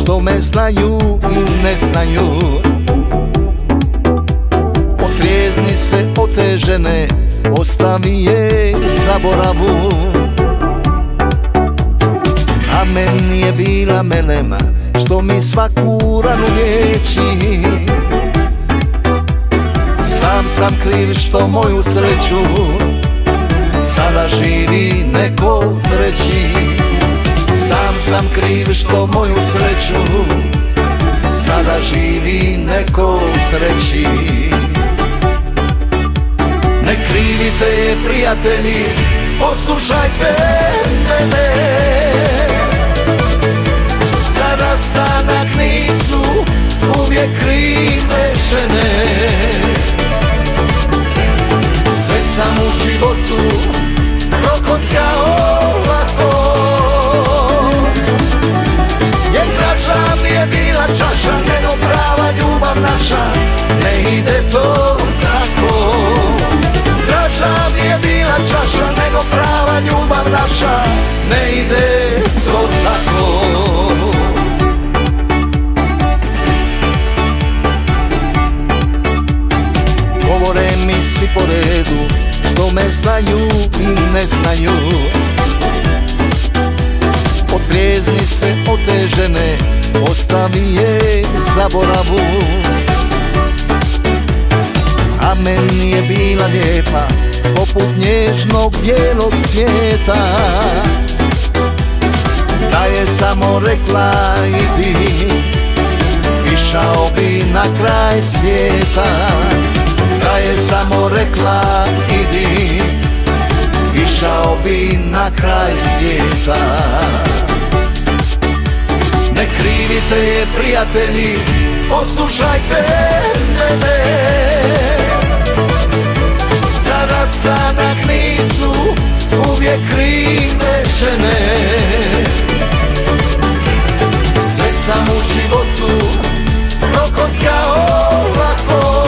što me znaju i ne znaju. Otrijezni se od te žene, ostavi je zaboravu. A meni je bila melema, što mi svaku ranu liječi. Sam sam kriv što moju sreću sada živi neko treći. Sam sam kriv što moju sreću sada živi neko treći. Ne krivite prijatelji, poslušajte mene. Za rastanak nisu uvijek krive žene. Sve sam u životu prokockao ovako, jer draža mi je bila čaša nego prava ljubav naša. Ne ide to tako. Draža mi je bila čaša nego prava ljubav naša. Ne ide to tako. Govore mi svi po redu, što me znaju i ne znaju. Otrijezni se od te žene, ostavi je zaboravu. A meni je bila lijepa, poput nježnog bijelog cvijeta. Da je samo rekla idi, išao bi na kraj svijeta. Da je samo rekla idi, išao bi na kraj svijeta. Ne krivite je prijatelji, poslušajte mene. Za rastanak nisu uvijek krive žene. Sve sam u životu prokockao ovako,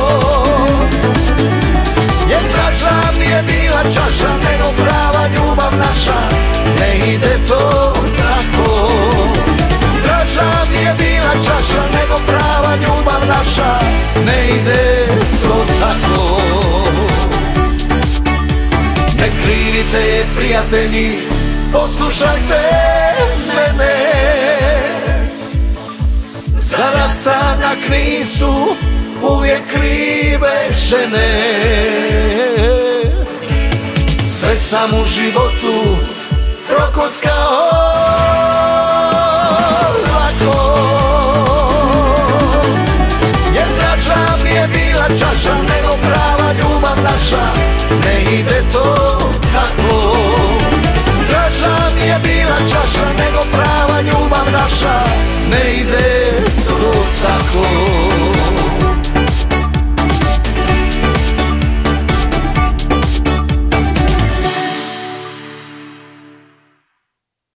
jer draža mi je bila čaša nego prava ljubav naša. Ne ide to tako. Draža mi je bila čaša nego prava ljubav naša. Ne ide to tako. Ne krivite je prijatelji, poslušajte mene. Za rastanak nisu uvijek krive žene. Sve sam u životu prokockao